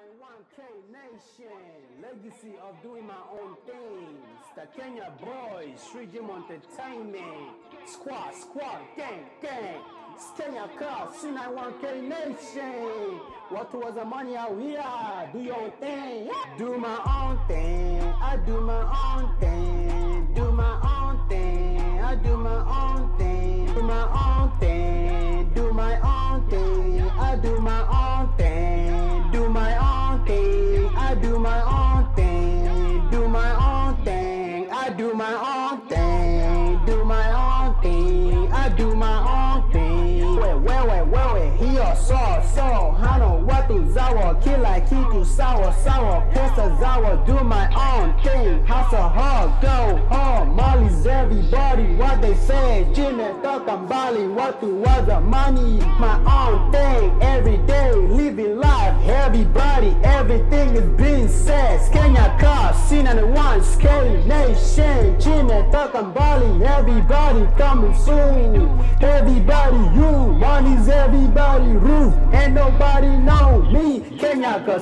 C91K Nation, legacy of doing my own things. The Kenya boys, Street Gym Entertainment, squad, gang. It's Kenya Car, C91K Nation. What was the money out here? Do your own thing. Do my own thing. I do my own thing. Do my own thing. I do my own thing. Do my own thing. Do my own thing. I do my own thing. Do my own thing. I do my own thing. Do my own thing. I do my own thing. Do my own thing. I do my own thing. Wewe hiyo so hana watu zawa kila kitu sawa pesa zawa. Do my own thing. Hustle hard, go hard. Molly's everybody what they say. Jimmy toka mbali watu waza money. My own thing every day living life. Everybody everything is being said. Kenya Car, C91K Nation. Jimmy toka mbali everybody coming soon. Everybody you money's everybody roof. Ain't nobody know me. Kenya Car,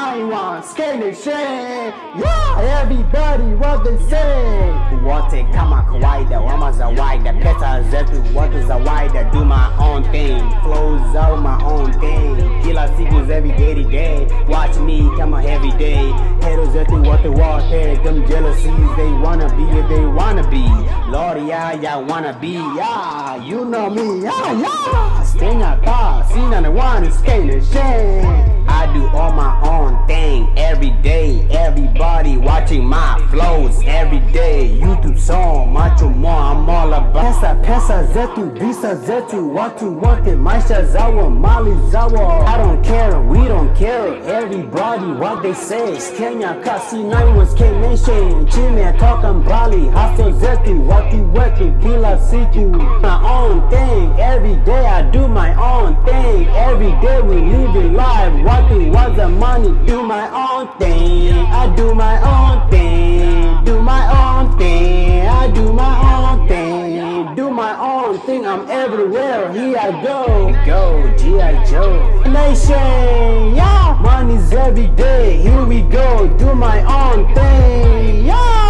C91K Nation. Yeah, everybody what they say. Wote kama kawaida, wama za waida, pesa zetu watu za waida. Do my own thing, flows out my own thing. Kila siku every day to day. Watch me kama every day. Haters zetu wote them jealousies they wanna be if they wanna be. Lord yeah wanna be, yeah, you know me, yeah. Kenya Car, C91K Nation. I do all my own thing every day. Everybody watching my flows every day. YouTube song, macho more, I'm all about pesa zetu, visa zetu, watu wote, maisha zawa, mali zawa. I don't care, we don't care. Everybody what they say. Kenya Car, C91K Nation. Jimmy toka mbali, hustle zetu, watu wetu, kila siku. My own thing, every day I do my own thing. Every day we living life, watu waza money. Do my own thing, I do my own thing. Do my own thing, I do my own thing. Do my own thing, I'm everywhere, here I go, G.I. Joe Nation, yeah. Money's every day, here we go. Do my own thing,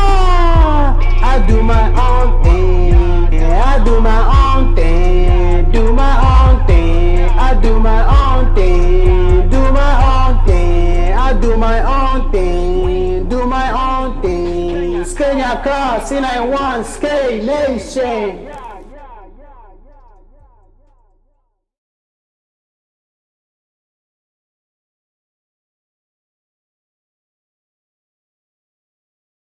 yeah. I do my own thing, I do my own thing. Do my own thing, I do my own thing. Do my own thing, I do my own thing. Do my own thing. Kenya Car, C91K Nation.